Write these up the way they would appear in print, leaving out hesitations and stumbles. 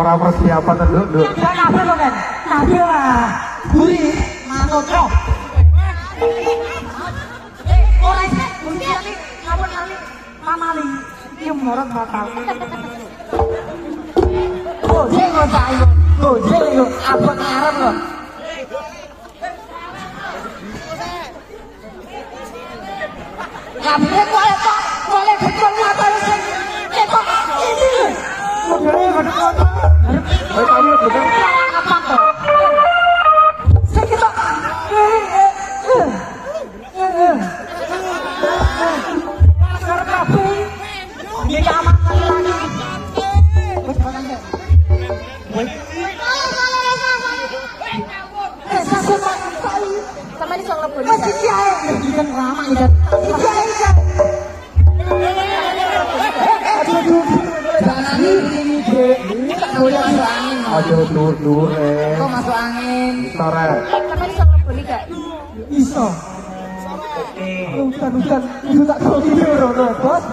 Orang persiapan dulu. Kan apa lo kan? Tapi lah. Buri manut kok. Ora sih, mesti ali ngawon ali mamali. Iki morot bakal. Oh, jengo sayo. Oh, jengo apa ngarep lo? Kabeh kok boleh betul mata sing kok ini. Modele betul. Ayo kamu betul. Apa kok? Sing kita Pasar kabeh. Iki amat lagi. Wis barang ya. Sama di soal lebih. Masih kiai. Kan ramah ya. Kiai. Jangan ini tak boleh masuk angin. Aduh, dur. Kok masuk angin? Sore. Sama di soal lebih gak? Iso. Bukan. Itu tak tahu ini bos.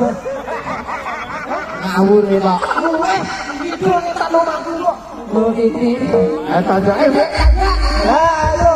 Ngawur ya pak. Itu tak mau maku kok. Oh ini. Tanya Ayo.